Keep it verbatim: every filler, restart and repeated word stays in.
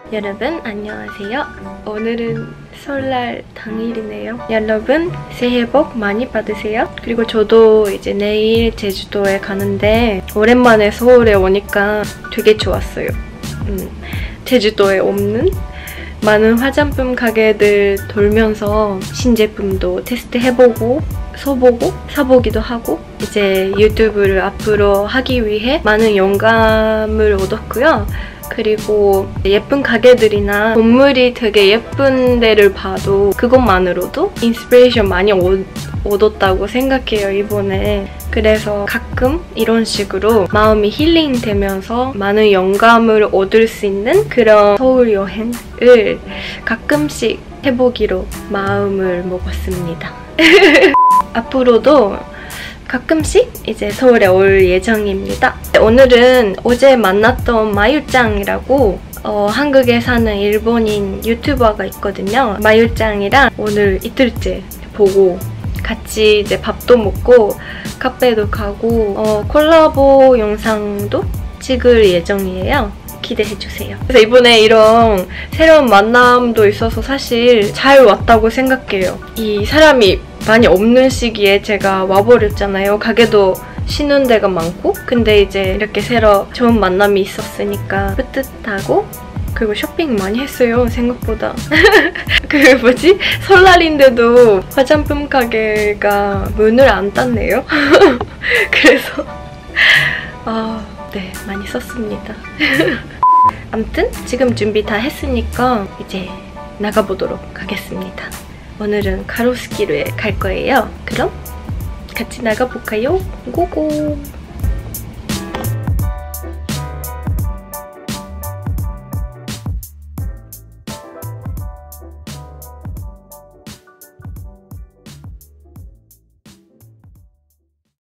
여러분 안녕하세요. 오늘은 설날 당일이네요. 여러분 새해 복 많이 받으세요. 그리고 저도 이제 내일 제주도에 가는데 오랜만에 서울에 오니까 되게 좋았어요. 음, 제주도에 없는 많은 화장품 가게들 돌면서 신제품도 테스트해보고 써보고 사보기도 하고 이제 유튜브를 앞으로 하기 위해 많은 영감을 얻었고요. 그리고 예쁜 가게들이나 건물이 되게 예쁜 데를 봐도 그것만으로도 인스피레이션 많이 얻었다고 생각해요, 이번에. 그래서 가끔 이런 식으로 마음이 힐링되면서 많은 영감을 얻을 수 있는 그런 서울 여행을 가끔씩 해보기로 마음을 먹었습니다. 앞으로도 가끔씩 이제 서울에 올 예정입니다. 오늘은 어제 만났던 마유짱이라고 어, 한국에 사는 일본인 유튜버가 있거든요. 마유짱이랑 오늘 이틀째 보고 같이 이제 밥도 먹고 카페도 가고 어, 콜라보 영상도 찍을 예정이에요. 기대해주세요. 그래서 이번에 이런 새로운 만남도 있어서 사실 잘 왔다고 생각해요. 이 사람이 많이 없는 시기에 제가 와버렸잖아요. 가게도 쉬는 데가 많고 근데 이제 이렇게 새로 좋은 만남이 있었으니까 뿌듯하고 그리고 쇼핑 많이 했어요, 생각보다. 그 뭐지? 설날인데도 화장품 가게가 문을 안 닫네요. 그래서 아, 네, 많이 썼습니다. 아무튼 지금 준비 다 했으니까 이제 나가보도록 하겠습니다. 오늘은 가로수길에 갈 거예요. 그럼 같이 나가볼까요? 고고!